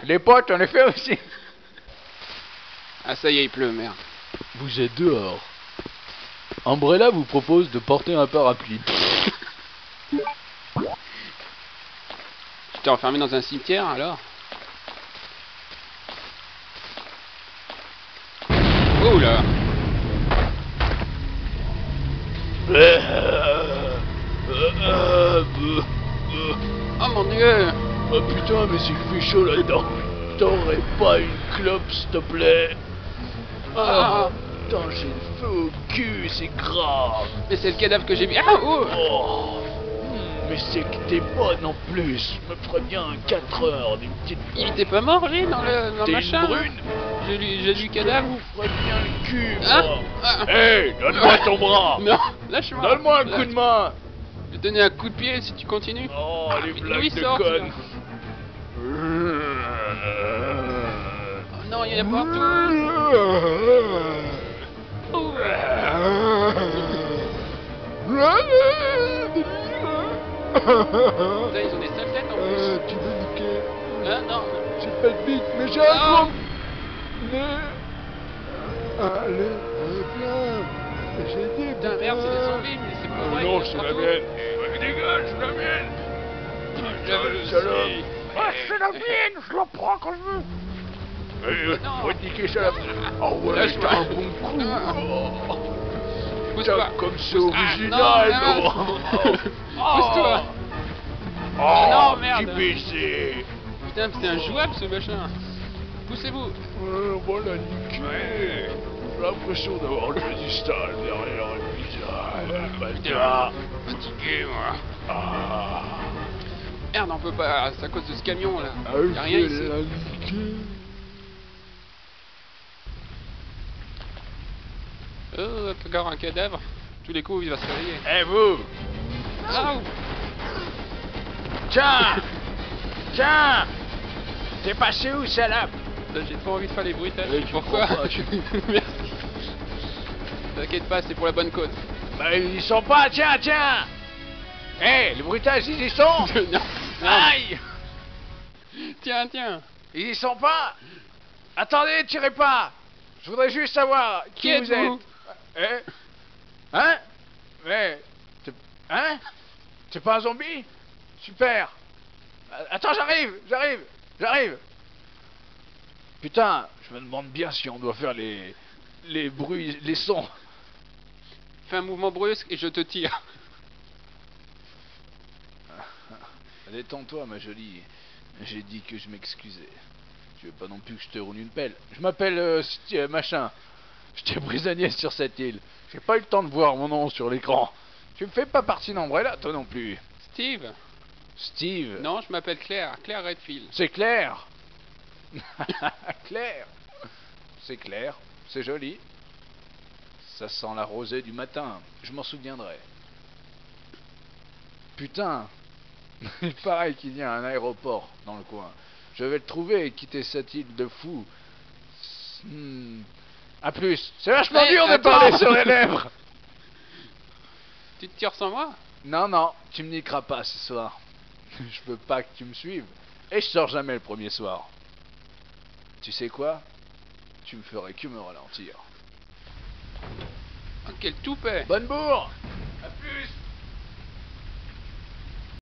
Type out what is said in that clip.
Les potes, on les fait aussi. Ah ça y est, il pleut, merde. Vous êtes dehors. Umbrella vous propose de porter un parapluie. Tu t'es enfermé dans un cimetière alors? Oh là! Oh mon dieu! Oh putain, mais c'est qu'il fait chaud là-dedans. T'aurais pas une clope, s'il te plaît? Ah, putain, j'ai le feu au cul, c'est grave. Mais c'est le cadavre que j'ai vu. Ah oh! Oh, mais c'est que t'es bonne en plus. Je me ferais bien 4 heures d'une petite. Il était pas mort lui dans le T'es machin? une brune. J'ai lu le cadavre. Je vous ferais bien le cul, Ah, moi. ah. Hey, donne-moi ton bras. Non, lâche-moi. Donne-moi un coup de main. Je vais te donner un coup de pied si tu continues. Oh, les mais blagues d'où il de sort, conne. Oh non, il y en a partout. Oh. Putain, ils ont des sales têtes en plus. Tu veux niquer? Hein, non. J'ai pas de bite, mais j'ai un Ah. gros nez. Allez, viens. J'ai dit. Putain, merde, c'est des zombies, mais c'est pas vrai. Non, il y en a c'est la partout. mienne. Dégage, c'est la mienne. Putain, le salope. Ah, c'est la mienne, je la prends quand je veux. Non. On va te niquer, salope. Oh ouais, Lâche-moi. t'as un bon coup. Ah. Oh. Pousse-toi. Putain, comme c'est Pousse- original. Ah, non, oh. Pousse-toi. Oh, non, merde. petit baiser. Putain, c'est injouable ce machin. Poussez-vous. On va la niquer. J'ai l'impression d'avoir le résistal derrière le visage. Bâtard. Fatigué, moi. Ah. Merde, on peut pas. C'est à cause de ce camion là. Ah, Y'a rien je ici. vais la niquer. Oh, encore un cadavre. Tous les coups, il va se réveiller. Eh vous. Ah, Tiens. Tiens. T'es passé où, salope? j'ai trop envie de faire les bruitages. Eh, tu Pourquoi? comprends pas, Merci. T'inquiète pas, c'est pour la bonne cause. Bah, ils y sont pas, tiens, tiens. Eh, les bruitages, ils y sont. Non. Aïe. Tiens, tiens. Ils y sont pas. Attendez, tirez pas. Je voudrais juste savoir qui vous êtes-vous? êtes. Hein? Ouais. Hein? C'est pas un zombie? Super. Attends, j'arrive. Putain, je me demande bien si on doit faire les bruits, les sons. Fais un mouvement brusque et je te tire. Détends-toi, ma jolie. J'ai dit que je m'excusais. Tu veux pas non plus que je te roule une pelle. Je m'appelle machin. J'étais prisonnier sur cette île. J'ai pas eu le temps de voir mon nom sur l'écran. Tu me fais pas partie d'Umbrella, toi non plus. Steve? Steve. Non, je m'appelle Claire. Claire Redfield. C'est clair. Claire. C'est clair. C'est joli. Ça sent la rosée du matin. Je m'en souviendrai. Putain. Il paraît qu'il y a un aéroport dans le coin. Je vais le trouver et quitter cette île de fous. A plus. C'est vachement Hey, dur de attends. parler sur les lèvres. Tu te tires sans moi? Non, tu me niqueras pas ce soir. Je veux pas que tu me suives. Et je sors jamais le premier soir. Tu sais quoi? Tu me ferais que me ralentir. Oh, quel toupet! Bonne bourre.